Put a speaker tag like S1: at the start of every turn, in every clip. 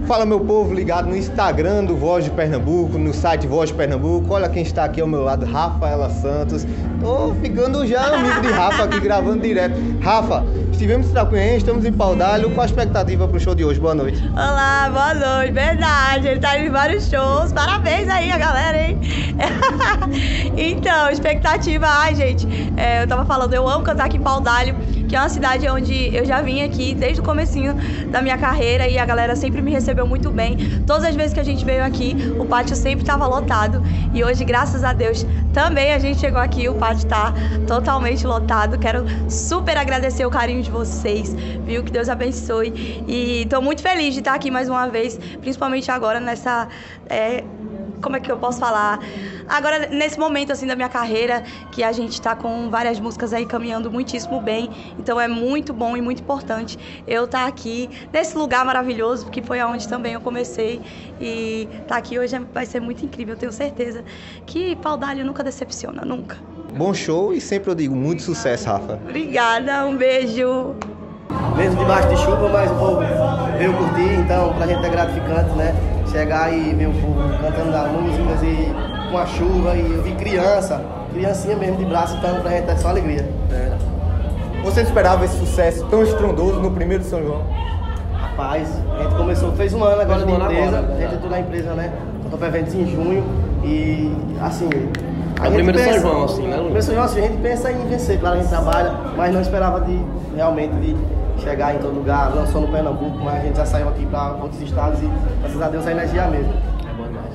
S1: Fala, meu povo ligado no Instagram do Voz de Pernambuco, no site Voz de Pernambuco. Olha quem está aqui ao meu lado, Rafaela Santos. Tô ficando já amigo de Rafa aqui, gravando direto. Rafa, estivemos em Tracunhense, estamos em Paudalho. Qual a expectativa pro show de hoje? Boa noite.
S2: Olá, boa noite. Verdade, ele tá indo em vários shows. Parabéns aí a galera, hein? Então, expectativa, gente, eu tava falando, eu amo cantar aqui em Paudalho, que é uma cidade onde eu já vim aqui desde o comecinho da minha carreira e a galera sempre me recebeu muito bem. Todas as vezes que a gente veio aqui, o pátio sempre estava lotado e hoje, graças a Deus, também a gente chegou aqui, o pátio está totalmente lotado. Quero super agradecer o carinho de vocês, viu? Que Deus abençoe e tô muito feliz de estar aqui mais uma vez, principalmente agora nessa... como é que eu posso falar? Agora, nesse momento, assim, da minha carreira, que a gente tá com várias músicas aí caminhando muitíssimo bem. Então, é muito bom e muito importante eu estar aqui, nesse lugar maravilhoso, que foi onde também eu comecei. E estar aqui hoje vai ser muito incrível. Eu tenho certeza que Paudalho nunca decepciona, nunca.
S1: Bom show e sempre eu digo, muito sucesso, Rafa.
S2: Obrigada, um beijo.
S3: Mesmo debaixo de chuva, mas o povo veio curtir, então pra gente é gratificante, né? Chegar e ver o povo cantando as músicas e com a chuva, e eu vi criancinha mesmo de braço, então pra gente é só alegria.
S1: Você esperava esse sucesso tão estrondoso no primeiro São João?
S3: Rapaz, a gente começou, fez um ano agora de empresa, a gente entrou na empresa, né? Contou pra eventos em junho e assim...
S4: É o primeiro São João, assim, né, Lu?
S3: Primeiro São João, assim, a gente pensa em vencer, claro, a gente trabalha, mas não esperava realmente de chegar em todo lugar, não só no Pernambuco, mas a gente já saiu aqui para outros estados e, graças a Deus, a energia é a mesma.
S4: É bom demais.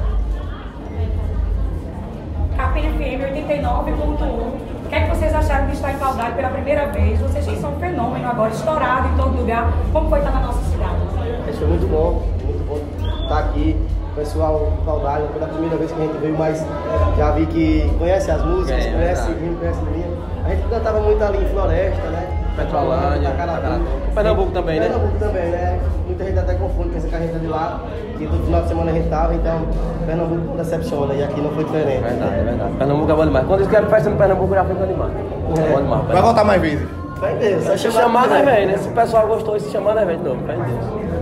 S5: Capim FM 89.1. O que é que vocês acharam de estar em Paudalho pela primeira vez? Vocês que são um fenômeno agora, estourado em todo lugar. Como foi estar na nossa cidade?
S3: Isso foi muito bom estar aqui. O pessoal do Paudalho, pela primeira vez que a gente veio, mas já vi que conhece as músicas, conhece Rimo, conhece Linha. A gente cantava muito ali em Floresta, né?
S4: Petrolândia, Pernambuco também, né?
S3: Pernambuco também, né? Muita gente até confunde, pensa que a gente é de lá, que todo final de semana a gente tava, então Pernambuco decepciona, e aqui não foi diferente.
S4: Verdade, é verdade. Pernambuco é bom demais. Quando eles querem festa no Pernambuco, já fica demais. É bom demais.
S1: Vai voltar mais vezes?
S3: Vai Deus,
S4: Se chamar, nós vem, né? Se o pessoal gostou, se chamar, nós vem de novo. Vai Deus.